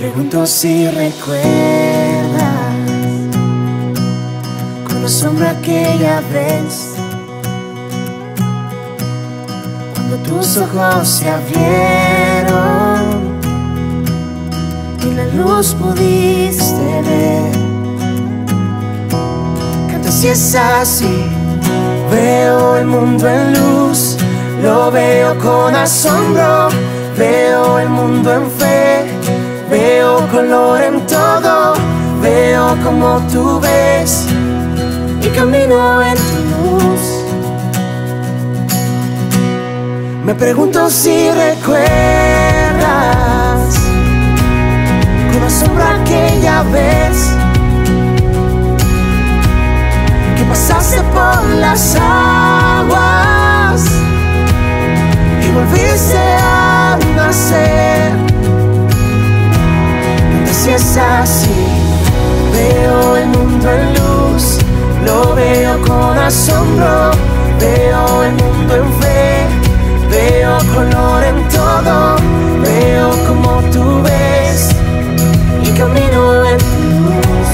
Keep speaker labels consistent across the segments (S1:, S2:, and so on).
S1: pregunto si recuerdas con asombro aquella vez, cuando tus ojos se abrieron y la luz pudiste ver. Canta si es así. Veo el mundo en luz, lo veo con asombro. Veo el mundo en fe, veo color en todo. Veo como tú ves y camino en tu luz. Me pregunto si recuerdas con asombro aquella vez que pasaste por las aguas y volviste a nacer. Si es así, veo el mundo en luz, lo veo con asombro. Veo el mundo en fe, veo color en todo. Veo como tú ves y camino en tu luz.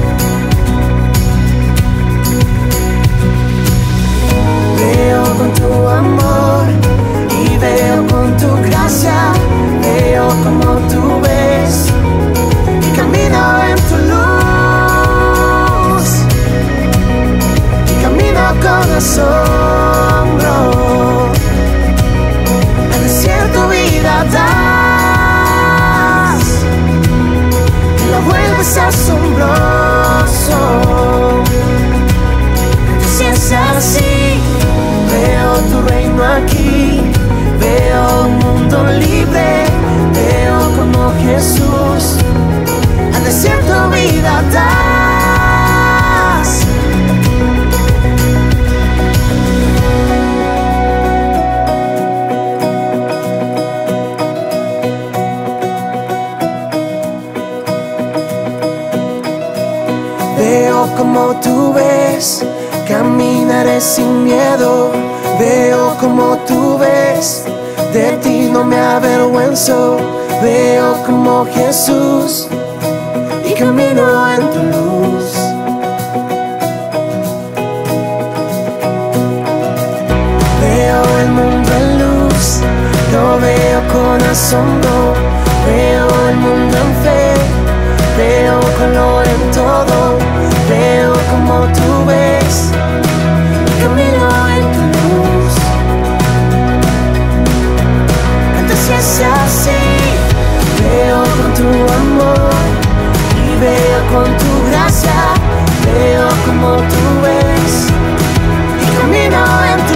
S1: Veo con tu amor y veo con tu gracia. Veo como tú ves y camino en tu luz. Y camino con asombro. Al desierto vida das y lo vuelves asombroso. Si es así, veo tu reino aquí. Veo un mundo libre, veo como Jesús al desierto vida das. Veo como tú ves, caminaré sin miedo. Veo como tú ves, de ti no me avergüenzo. Veo como Jesús y camino en tu luz. Veo el mundo en luz, lo veo con asombro. Veo el mundo en fe, veo color en todo. Veo como tú ves y camino en tu luz. Canta si es así. Veo con tu amor y veo con tu gracia. Veo como tú ves y camino en tu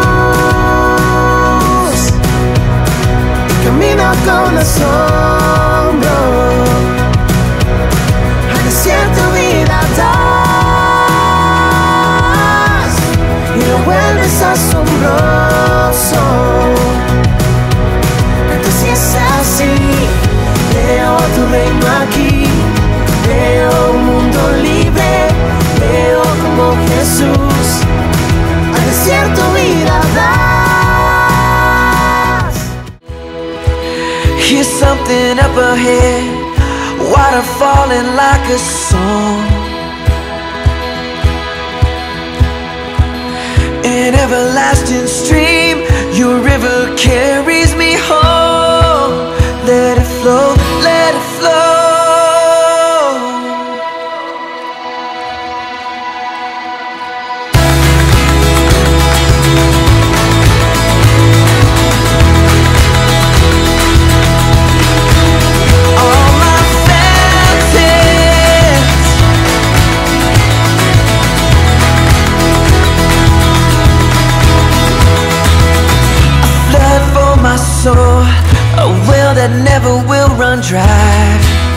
S1: luz. Y camino con asombro. Al desierto vida das y lo vuelves asombroso. Si es así, veo tu reino aquí. Veo un mundo libre, veo como Jesús al desierto vida das.
S2: Here's something up ahead, water falling like a song. An everlasting stream, your river carries me home. Let it flow, let it flow. All my fountains, a flood for my soul, a well that never will run dry.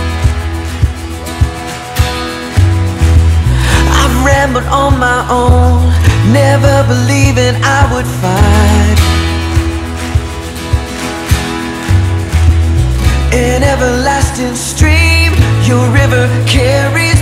S2: I've rambled on my own, never believing I would find an everlasting stream. Your river carries